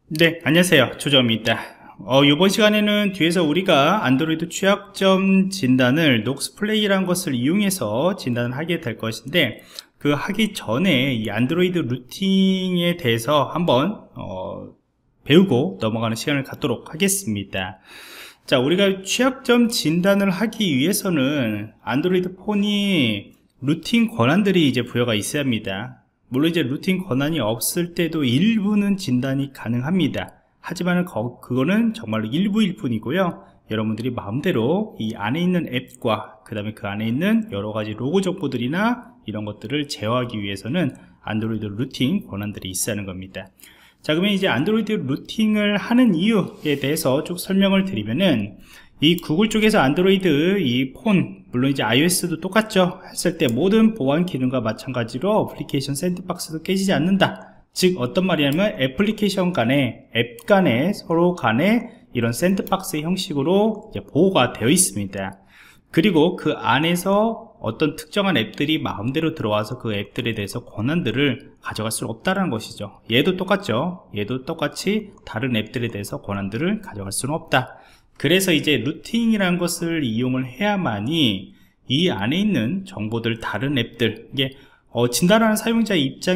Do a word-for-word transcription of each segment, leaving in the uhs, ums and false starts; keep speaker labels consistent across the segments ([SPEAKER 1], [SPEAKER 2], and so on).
[SPEAKER 1] 네, 안녕하세요. 조정입니다. 어, 이번 시간에는 뒤에서 우리가 안드로이드 취약점 진단을 녹스플레이라는 것을 이용해서 진단을 하게 될 것인데, 그 하기 전에 이 안드로이드 루팅에 대해서 한번 어, 배우고 넘어가는 시간을 갖도록 하겠습니다. 자, 우리가 취약점 진단을 하기 위해서는 안드로이드 폰이 루팅 권한들이 이제 부여가 있어야 합니다. 물론 이제 루팅 권한이 없을 때도 일부는 진단이 가능합니다. 하지만 그거는 정말로 일부일 뿐이고요. 여러분들이 마음대로 이 안에 있는 앱과 그 다음에 그 안에 있는 여러가지 로고 정보들이나 이런 것들을 제어하기 위해서는 안드로이드 루팅 권한들이 있어야 하는 겁니다. 자, 그러면 이제 안드로이드 루팅을 하는 이유에 대해서 쭉 설명을 드리면은, 이 구글 쪽에서 안드로이드 이 폰, 물론 이제 아이오에스도 똑같죠. 했을 때 모든 보안 기능과 마찬가지로 어플리케이션 샌드박스도 깨지지 않는다. 즉 어떤 말이냐면 애플리케이션 간에, 앱 간에, 서로 간에 이런 샌드박스 형식으로 이제 보호가 되어 있습니다. 그리고 그 안에서 어떤 특정한 앱들이 마음대로 들어와서 그 앱들에 대해서 권한들을 가져갈 수 없다는 것이죠. 얘도 똑같죠. 얘도 똑같이 다른 앱들에 대해서 권한들을 가져갈 수는 없다. 그래서 이제 루팅이라는 것을 이용을 해야만이 이 안에 있는 정보들, 다른 앱들, 이게 어, 진단하는 사용자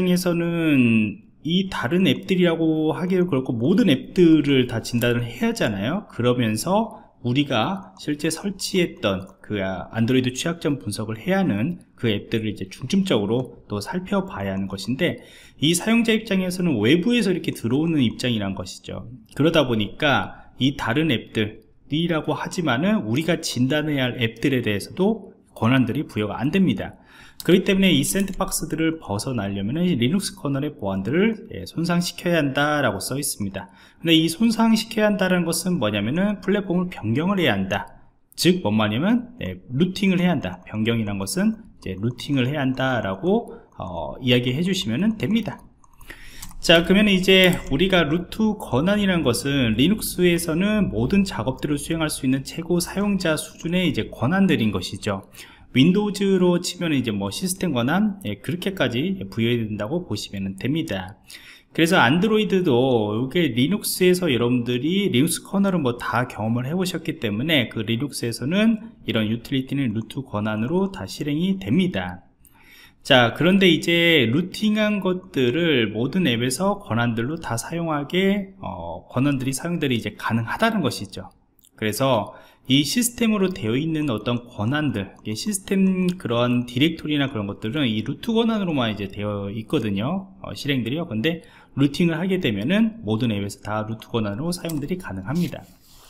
[SPEAKER 1] 입장에서는 이 다른 앱들이라고 하기도 그렇고 모든 앱들을 다 진단을 해야 하잖아요. 그러면서 우리가 실제 설치했던 그 안드로이드 취약점 분석을 해야 하는 그 앱들을 이제 중점적으로 또 살펴봐야 하는 것인데, 이 사용자 입장에서는 외부에서 이렇게 들어오는 입장이란 것이죠. 그러다 보니까 이 다른 앱들 이라고 하지만은 우리가 진단해야 할 앱들에 대해서도 권한들이 부여가 안 됩니다. 그렇기 때문에 이 샌드박스들을 벗어나려면 리눅스 커널의 보안들을 예, 손상시켜야 한다라고 써 있습니다. 근데 이 손상시켜야 한다는 것은 뭐냐면은 플랫폼을 변경을 해야 한다. 즉 뭔 말이냐면 예, 루팅을 해야 한다. 변경이란 것은 이제 루팅을 해야 한다라고 어, 이야기해 주시면 됩니다. 자, 그러면 이제 우리가 루트 권한이라는 것은 리눅스에서는 모든 작업들을 수행할 수 있는 최고 사용자 수준의 이제 권한들인 것이죠. 윈도우즈로 치면 이제 뭐 시스템 권한, 예, 그렇게까지 부여된다고 보시면 됩니다. 그래서 안드로이드도 이게 리눅스에서 여러분들이 리눅스 커널을 뭐 다 경험을 해보셨기 때문에 그 리눅스에서는 이런 유틸리티는 루트 권한으로 다 실행이 됩니다. 자, 그런데 이제 루팅한 것들을 모든 앱에서 권한들로 다 사용하게 어, 권한들이 사용들이 이제 가능하다는 것이죠. 그래서 이 시스템으로 되어 있는 어떤 권한들, 시스템 그런 디렉토리나 그런 것들은 이 루트 권한으로만 이제 되어 있거든요. 어, 실행들이요. 근데 루팅을 하게 되면은 모든 앱에서 다 루트 권한으로 사용들이 가능합니다.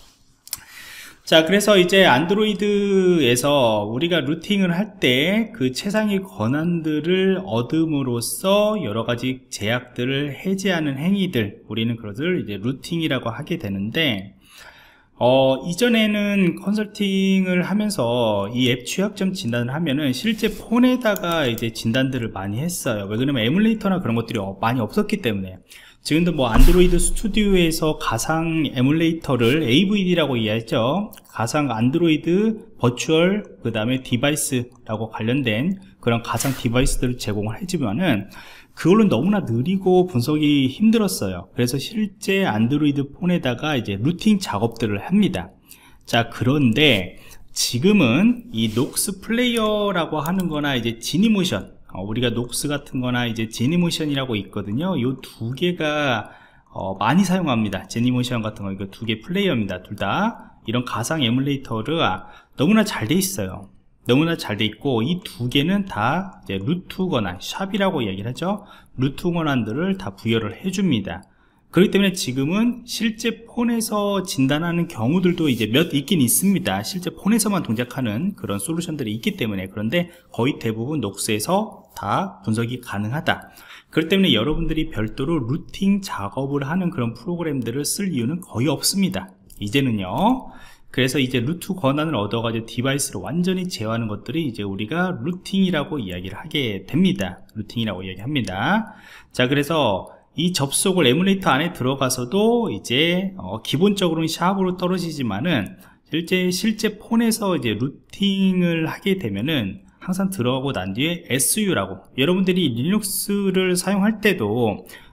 [SPEAKER 1] 자, 그래서 이제 안드로이드에서 우리가 루팅을 할 때 그 최상의 권한들을 얻음으로써 여러가지 제약들을 해제하는 행위들, 우리는 그것을 이제 루팅이라고 하게 되는데, 어, 이전에는 컨설팅을 하면서 이 앱 취약점 진단을 하면은 실제 폰에다가 이제 진단들을 많이 했어요. 왜 그러냐면 에뮬레이터나 그런 것들이 많이 없었기 때문에. 지금도 뭐 안드로이드 스튜디오에서 가상 에뮬레이터를 에이브이디라고 이해했죠. 가상 안드로이드 버추얼 그 다음에 디바이스라고 관련된 그런 가상 디바이스들을 제공을 해주면은 그걸로 너무나 느리고 분석이 힘들었어요. 그래서 실제 안드로이드 폰에다가 이제 루팅 작업들을 합니다. 자, 그런데 지금은 이 녹스 플레이어라고 하는 거나 이제 지니모션, 어, 우리가 녹스 같은 거나 이제 제니모션이라고 있거든요. 이 두 개가 어, 많이 사용합니다. 제니모션 같은 거, 이거 두 개 플레이어입니다. 둘 다 이런 가상 에뮬레이터가 너무나 잘 돼 있어요. 너무나 잘 돼 있고, 이 두 개는 다 이제 루트 권한, 샵이라고 얘기를 하죠. 루트 권한들을 다 부여를 해줍니다. 그렇기 때문에 지금은 실제 폰에서 진단하는 경우들도 이제 몇 있긴 있습니다. 실제 폰에서만 동작하는 그런 솔루션들이 있기 때문에. 그런데 거의 대부분 녹스에서 다 분석이 가능하다. 그렇기 때문에 여러분들이 별도로 루팅 작업을 하는 그런 프로그램들을 쓸 이유는 거의 없습니다. 이제는요. 그래서 이제 루트 권한을 얻어가지고 디바이스를 완전히 제어하는 것들이 이제 우리가 루팅이라고 이야기를 하게 됩니다. 루팅이라고 이야기합니다. 자, 그래서 이 접속을 에뮬레이터 안에 들어가서도 이제 어, 기본적으로는 샵으로 떨어지지만은 실제 실제 폰에서 이제 루팅을 하게 되면은 항상 들어가고 난 뒤에 에스유라고, 여러분들이 리눅스를 사용할 때도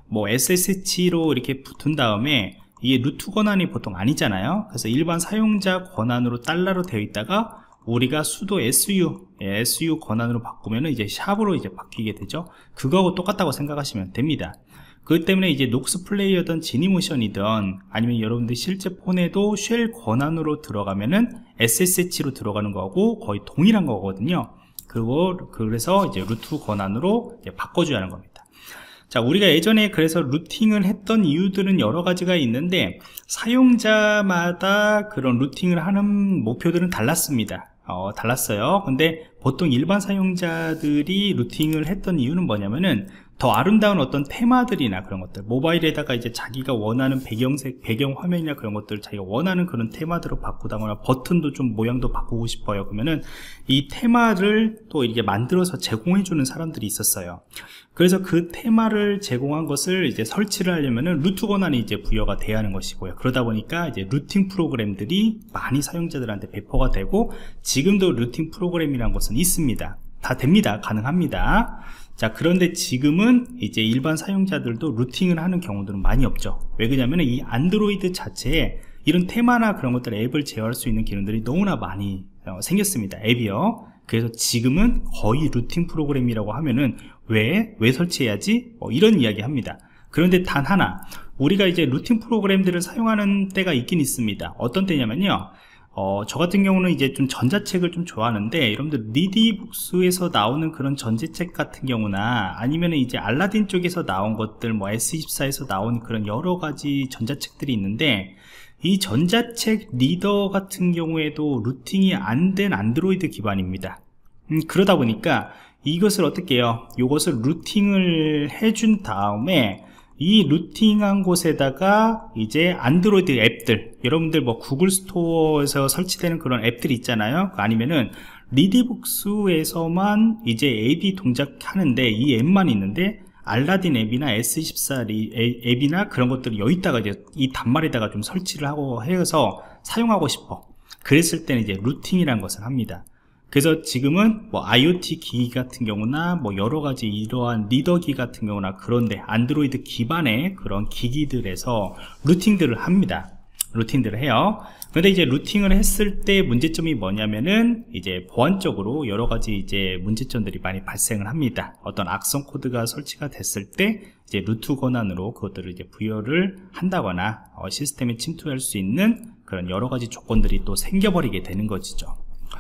[SPEAKER 1] 뭐 에스에스에이치로 이렇게 붙은 다음에 이게 루트 권한이 보통 아니잖아요. 그래서 일반 사용자 권한으로 달러로 되어 있다가 우리가 수도 에스유, 에스유 권한으로 바꾸면은 이제 샵으로 이제 바뀌게 되죠. 그거하고 똑같다고 생각하시면 됩니다. 그렇기 때문에 이제 녹스 플레이어든 지니모션이든 아니면 여러분들 실제 폰에도 쉘 권한으로 들어가면은 에스에스에이치로 들어가는 거하고 거의 동일한 거거든요. 그거 그래서 이제 루트 권한으로 이제 바꿔줘야 하는 겁니다. 자, 우리가 예전에 그래서 루팅을 했던 이유들은 여러 가지가 있는데 사용자마다 그런 루팅을 하는 목표들은 달랐습니다. 어, 달랐어요. 근데 보통 일반 사용자들이 루팅을 했던 이유는 뭐냐면은 더 아름다운 어떤 테마들이나 그런 것들, 모바일에다가 이제 자기가 원하는 배경색, 배경 화면이나 그런 것들을 자기가 원하는 그런 테마들로 바꾸다거나 버튼도 좀 모양도 바꾸고 싶어요. 그러면은 이 테마를 또 이렇게 만들어서 제공해주는 사람들이 있었어요. 그래서 그 테마를 제공한 것을 이제 설치를 하려면은 루트 권한이 이제 부여가 돼야 하는 것이고요. 그러다 보니까 이제 루팅 프로그램들이 많이 사용자들한테 배포가 되고, 지금도 루팅 프로그램이라는 것은 있습니다. 다 됩니다. 가능합니다. 자, 그런데 지금은 이제 일반 사용자들도 루팅을 하는 경우들은 많이 없죠. 왜 그러냐면 이 안드로이드 자체에 이런 테마나 그런 것들 앱을 제어할 수 있는 기능들이 너무나 많이 어, 생겼습니다. 앱이요. 그래서 지금은 거의 루팅 프로그램이라고 하면은 왜? 왜 설치해야지? 어, 이런 이야기 합니다. 그런데 단 하나, 우리가 이제 루팅 프로그램들을 사용하는 때가 있긴 있습니다. 어떤 때냐면요, 어, 저 같은 경우는 이제 좀 전자책을 좀 좋아하는데, 여러분들 리디북스에서 나오는 그런 전자책 같은 경우나 아니면 이제 알라딘 쪽에서 나온 것들, 뭐 에스 이십사에서 나온 그런 여러 가지 전자책들이 있는데, 이 전자책 리더 같은 경우에도 루팅이 안 된 안드로이드 기반입니다. 음, 그러다 보니까 이것을 어떻게 해요? 이것을 루팅을 해준 다음에 이 루팅한 곳에다가 이제 안드로이드 앱들, 여러분들 뭐 구글 스토어에서 설치되는 그런 앱들이 있잖아요. 아니면은 리디북스에서만 이제 앱이 동작하는데 이 앱만 있는데, 알라딘 앱이나 에스 이십사 앱이나 그런 것들을 여기다가 이제 이 단말에다가 좀 설치를 하고 해서 사용하고 싶어. 그랬을 때는 이제 루팅이라는 것을 합니다. 그래서 지금은 뭐 아이오티 기기 같은 경우나 뭐 여러 가지 이러한 리더기 같은 경우나 그런데 안드로이드 기반의 그런 기기들에서 루팅들을 합니다. 루팅들을 해요. 근데 이제 루팅을 했을 때 문제점이 뭐냐면은 이제 보안적으로 여러 가지 이제 문제점들이 많이 발생을 합니다. 어떤 악성 코드가 설치가 됐을 때 이제 루트 권한으로 그것들을 이제 부여를 한다거나 어, 시스템에 침투할 수 있는 그런 여러 가지 조건들이 또 생겨버리게 되는 것이죠.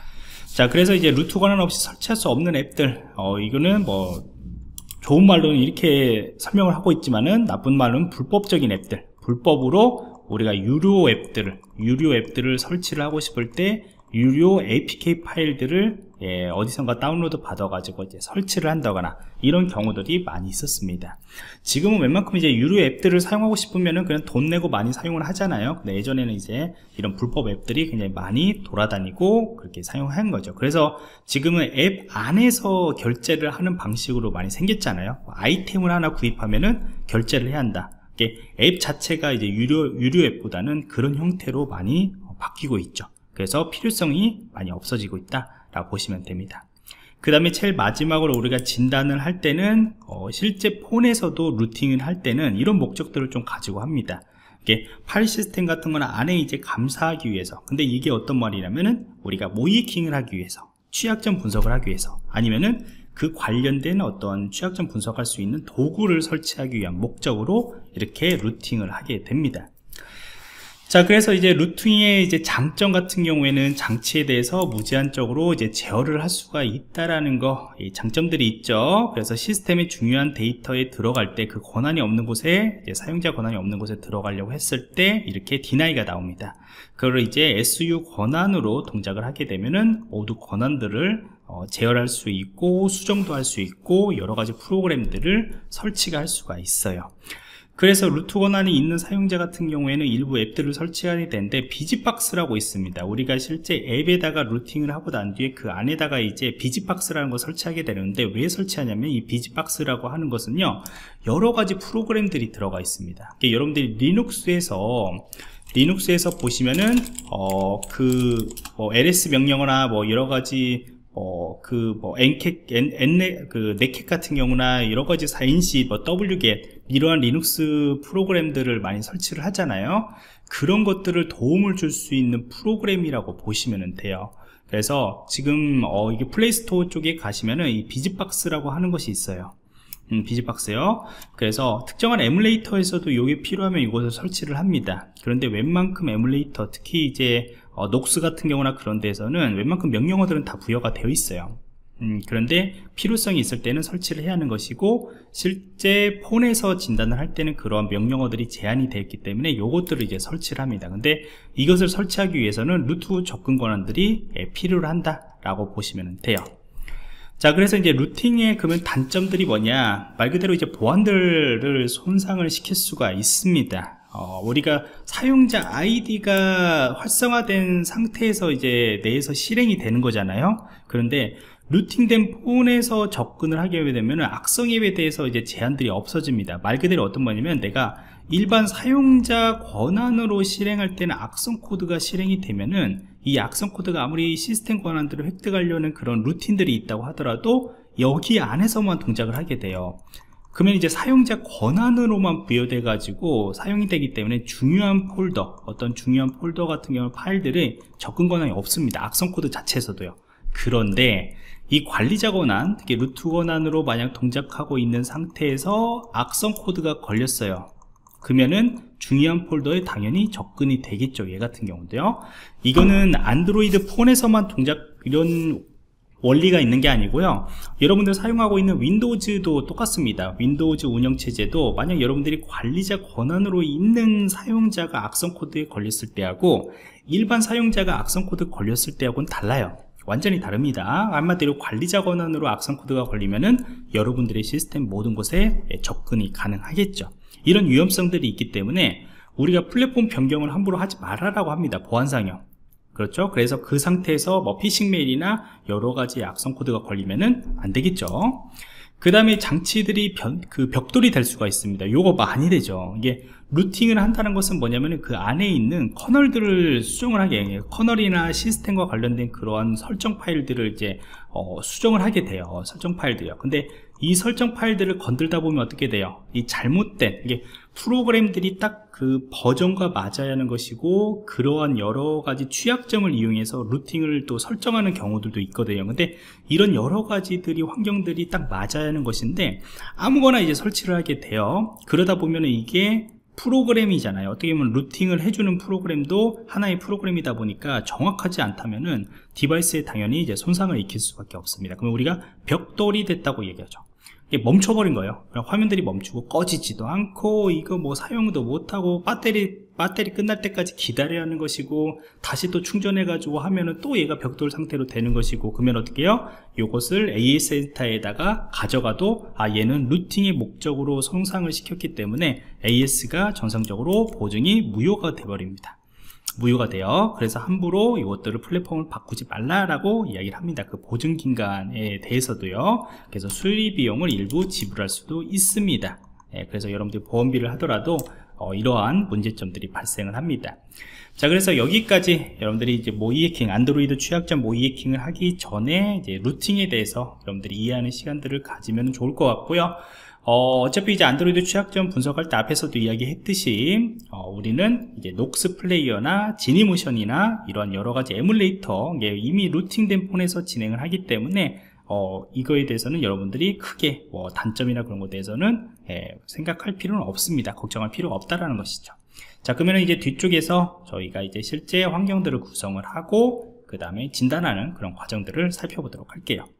[SPEAKER 1] 자, 그래서 이제 루트 권한 없이 설치할 수 없는 앱들, 어, 이거는 뭐 좋은 말로는 이렇게 설명을 하고 있지만은 나쁜 말은 불법적인 앱들, 불법으로 우리가 유료 앱들을 유료 앱들을 설치를 하고 싶을 때 유료 에이피케이 파일들을 예, 어디선가 다운로드 받아 가지고 이제 설치를 한다거나 이런 경우들이 많이 있었습니다. 지금은 웬만큼 이제 유료 앱들을 사용하고 싶으면은 그냥 돈 내고 많이 사용을 하잖아요. 근데 예전에는 이제 이런 불법 앱들이 굉장히 많이 돌아다니고 그렇게 사용한 거죠. 그래서 지금은 앱 안에서 결제를 하는 방식으로 많이 생겼잖아요. 아이템을 하나 구입하면은 결제를 해야 한다. 앱 자체가 이제 유료, 유료 앱보다는 그런 형태로 많이 바뀌고 있죠. 그래서 필요성이 많이 없어지고 있다 라고 보시면 됩니다. 그 다음에 제일 마지막으로 우리가 진단을 할 때는 어, 실제 폰에서도 루팅을 할 때는 이런 목적들을 좀 가지고 합니다. 이게 파일 시스템 같은 거는 안에 이제 감사하기 위해서, 근데 이게 어떤 말이냐면은 우리가 모이킹을 하기 위해서, 취약점 분석을 하기 위해서, 아니면은 그 관련된 어떤 취약점 분석할 수 있는 도구를 설치하기 위한 목적으로 이렇게 루팅을 하게 됩니다. 자, 그래서 이제 루팅의 이제 장점 같은 경우에는 장치에 대해서 무제한적으로 이제 제어를 할 수가 있다라는 거, 이 장점들이 있죠. 그래서 시스템의 중요한 데이터에 들어갈 때 그 권한이 없는 곳에, 이제 사용자 권한이 없는 곳에 들어가려고 했을 때 이렇게 디나이가 나옵니다. 그걸 이제 에스유 권한으로 동작을 하게 되면은 모두 권한들을 어, 제어할 수 있고 수정도 할 수 있고 여러 가지 프로그램들을 설치가 할 수가 있어요. 그래서 루트 권한이 있는 사용자 같은 경우에는 일부 앱들을 설치하게 되는데, 비지박스라고 있습니다. 우리가 실제 앱에다가 루팅을 하고 난 뒤에 그 안에다가 이제 비지박스라는 걸 설치하게 되는데, 왜 설치하냐면 이 비지박스라고 하는 것은요, 여러 가지 프로그램들이 들어가 있습니다. 그러니까 여러분들이 리눅스에서 리눅스에서 보시면은 어, 그 뭐 엘에스 명령어나 뭐 여러 가지 뭐 그 뭐 엔캣, 엔넷, 그 넷캣 같은 경우나 여러 가지 사 인시, 뭐 더블유겟 이러한 리눅스 프로그램들을 많이 설치를 하잖아요. 그런 것들을 도움을 줄 수 있는 프로그램이라고 보시면 돼요. 그래서 지금 어 이게 플레이스토어 쪽에 가시면은 이 비즈박스라고 하는 것이 있어요. 음, 비즈박스요. 그래서 특정한 에뮬레이터에서도 이게 필요하면 이것을 설치를 합니다. 그런데 웬만큼 에뮬레이터, 특히 이제 어, 녹스 같은 경우나 그런 데에서는 웬만큼 명령어들은 다 부여가 되어 있어요. 음, 그런데 필요성이 있을 때는 설치를 해야 하는 것이고, 실제 폰에서 진단을 할 때는 그런 명령어들이 제한이 되어 있기 때문에 요것들을 이제 설치를 합니다. 근데 이것을 설치하기 위해서는 루트 접근 권한들이 예, 필요로 한다 라고 보시면 돼요. 자, 그래서 이제 루팅의 그러면 단점들이 뭐냐, 말 그대로 이제 보안들을 손상을 시킬 수가 있습니다. 어, 우리가 사용자 아이디가 활성화된 상태에서 이제 내에서 실행이 되는 거잖아요. 그런데 루팅된 폰에서 접근을 하게 되면 악성 앱에 대해서 이제 제한들이 없어집니다. 말 그대로 어떤 거냐면, 내가 일반 사용자 권한으로 실행할 때는 악성 코드가 실행이 되면은, 이 악성 코드가 아무리 시스템 권한들을 획득하려는 그런 루틴들이 있다고 하더라도 여기 안에서만 동작을 하게 돼요. 그러면 이제 사용자 권한으로만 부여돼 가지고 사용이 되기 때문에 중요한 폴더, 어떤 중요한 폴더 같은 경우 파일들이 접근 권한이 없습니다. 악성 코드 자체에서도요. 그런데 이 관리자 권한, 특히 루트 권한으로 만약 동작하고 있는 상태에서 악성 코드가 걸렸어요. 그러면은 중요한 폴더에 당연히 접근이 되겠죠. 얘 같은 경우도요. 이거는 안드로이드 폰에서만 동작, 이런 원리가 있는 게 아니고요. 여러분들 사용하고 있는 윈도우즈도 똑같습니다. 윈도우즈 운영체제도 만약 여러분들이 관리자 권한으로 있는 사용자가 악성 코드에 걸렸을 때하고 일반 사용자가 악성 코드 걸렸을 때하고는 달라요. 완전히 다릅니다. 한마디로 관리자 권한으로 악성 코드가 걸리면은 여러분들의 시스템 모든 곳에 접근이 가능하겠죠. 이런 위험성들이 있기 때문에 우리가 플랫폼 변경을 함부로 하지 말아라고 합니다. 보안상요. 그렇죠? 그래서 그 상태에서 뭐 피싱 메일이나 여러 가지 악성 코드가 걸리면은 안 되겠죠. 그 다음에 장치들이 변, 그 벽돌이 될 수가 있습니다. 요거 많이 되죠. 이게 루팅을 한다는 것은 뭐냐면 그 안에 있는 커널들을 수정을 하게 해요. 커널이나 시스템과 관련된 그러한 설정 파일들을 이제 어, 수정을 하게 돼요. 설정 파일들이요. 근데 이 설정 파일들을 건들다 보면 어떻게 돼요? 이 잘못된, 이게 프로그램들이 딱 그 버전과 맞아야 하는 것이고, 그러한 여러 가지 취약점을 이용해서 루팅을 또 설정하는 경우들도 있거든요. 근데 이런 여러 가지들이, 환경들이 딱 맞아야 하는 것인데 아무거나 이제 설치를 하게 돼요. 그러다 보면 이게 프로그램이잖아요. 어떻게 보면 루팅을 해주는 프로그램도 하나의 프로그램이다 보니까 정확하지 않다면은 디바이스에 당연히 이제 손상을 입힐 수밖에 없습니다. 그러면 우리가 벽돌이 됐다고 얘기하죠. 이게 멈춰버린 거예요. 화면들이 멈추고 꺼지지도 않고, 이거 뭐 사용도 못하고, 배터리 배터리 끝날 때까지 기다려야 하는 것이고, 다시 또 충전해 가지고 하면은 또 얘가 벽돌 상태로 되는 것이고, 그러면 어떻게 해요? 요것을 에이에스 센터에다가 가져가도 아, 얘는 루팅의 목적으로 손상을 시켰기 때문에 에이에스가 정상적으로 보증이 무효가 돼버립니다. 무효가 돼요. 그래서 함부로 이것들을 플랫폼을 바꾸지 말라라고 이야기를 합니다. 그 보증 기간에 대해서도요. 그래서 수리 비용을 일부 지불할 수도 있습니다. 예, 그래서 여러분들이 보험비를 하더라도 어, 이러한 문제점들이 발생을 합니다. 자, 그래서 여기까지 여러분들이 이제 모의 해킹, 안드로이드 취약점 모의 해킹을 하기 전에 이제 루팅에 대해서 여러분들이 이해하는 시간들을 가지면 좋을 것 같고요. 어, 어차피 이제 안드로이드 취약점 분석할 때 앞에서도 이야기했듯이 어, 우리는 이제 녹스 플레이어나 지니모션이나 이런 여러 가지 에뮬레이터, 이미 루팅된 폰에서 진행을 하기 때문에 어, 이거에 대해서는 여러분들이 크게 뭐 단점이나 그런 것에 대해서는 예, 생각할 필요는 없습니다. 걱정할 필요가 없다라는 것이죠. 자, 그러면 이제 뒤쪽에서 저희가 이제 실제 환경들을 구성을 하고 그 다음에 진단하는 그런 과정들을 살펴보도록 할게요.